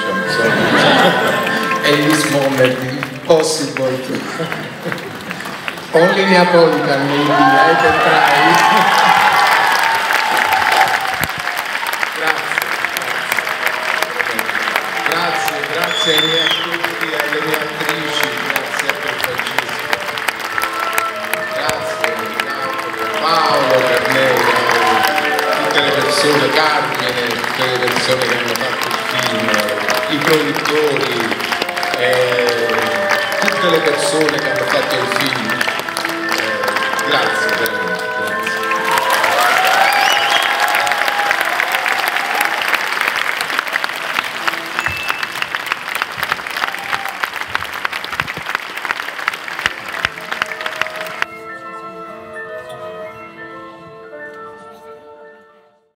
so. In this moment, possible to. Only Neapolitan maybe, I can try. Grazie ai miei tutti, alle mie attrici, grazie a Francesco, grazie a Paolo, Carmela, tutte le persone, Carmine, tutte le persone che hanno fatto il film, i produttori, tutte le persone che hanno fatto il film, grazie.